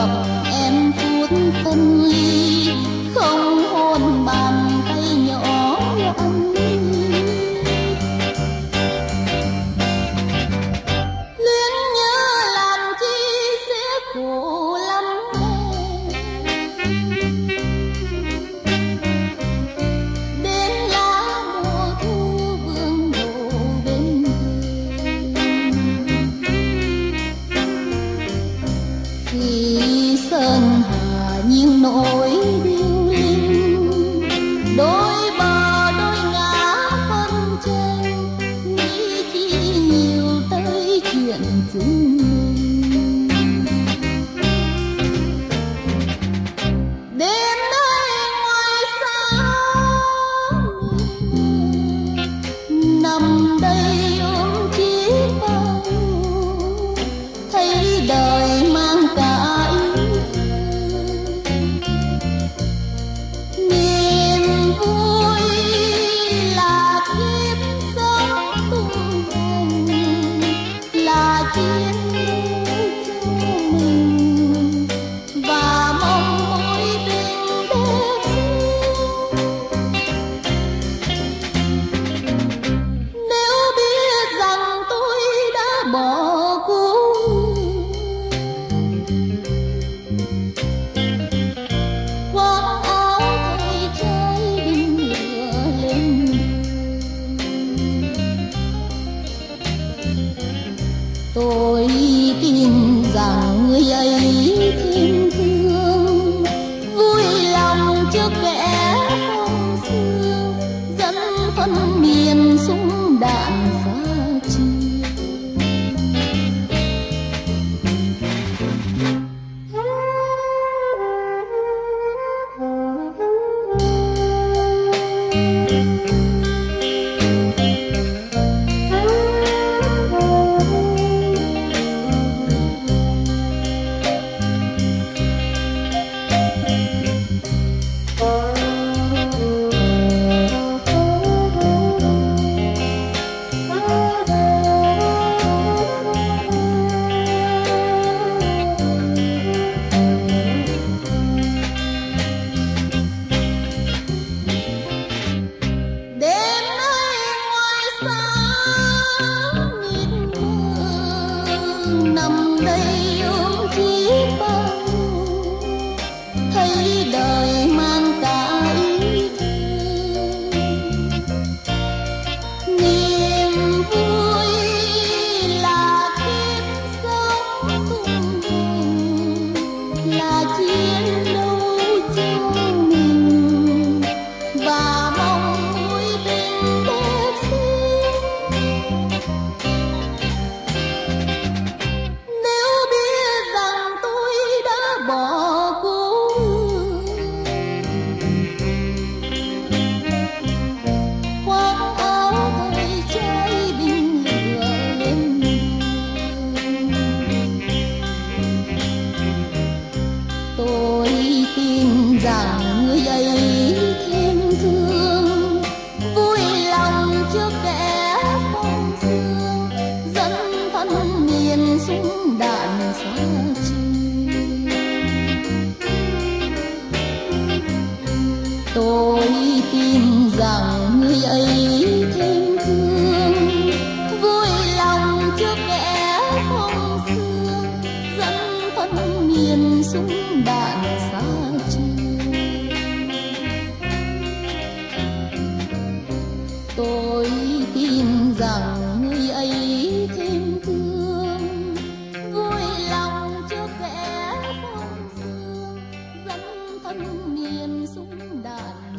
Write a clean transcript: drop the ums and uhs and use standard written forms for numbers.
lòng em phút phân ly, không hôn bàn tay nhỏ nhắn. Luyến nhớ làm chi sẽ khổ lắm em. Đến lá mùa thu vương đổ bên khi sơn hà những nỗi điêu linh, đôi bờ đôi ngã phân tranh, nghĩ chi nhiều tới chuyện chúng mình. Đêm nay ngoài xa nằm đây ôm chiếc bao, thấy đời mang cả ý niềm vui là kiếp sống tung hoành, là chiến đấu cho mình và mong mối tình đẹp xinh. Nếu biết rằng tôi đã bỏ cuộc, khoác áo thay trái đinh lửa lên, tôi tin rằng người ấy thêm thương, vui lòng cho kẻ phong sương, dẫn phân miền súng đạn phá chia. Đêm nay ngoài xa nhìn thương, nằm đây ôm chiếc bao, thấy đời mang cả ý thương. Niềm vui là kiếp sống tung hoành, là chiến đấu cho mình và mong mối tình đẹp xinh. Nếu biết rằng tôi đã bỏ cuộc, khoác áo thay trái đinh lửa lên, tôi tin rằng người ấy thêm thương, vui lòng cho kẻ phong sương, dẫn thân miền súng đạn xa chia. Tôi tin rằng người ấy thêm thương, vui lòng cho kẻ phong sương, dẫn thân miền súng đạn xa chia. Tôi tin rằng người ấy thêm thương, vui lòng cho kẻ phong sương, dẫn thân miền súng đạn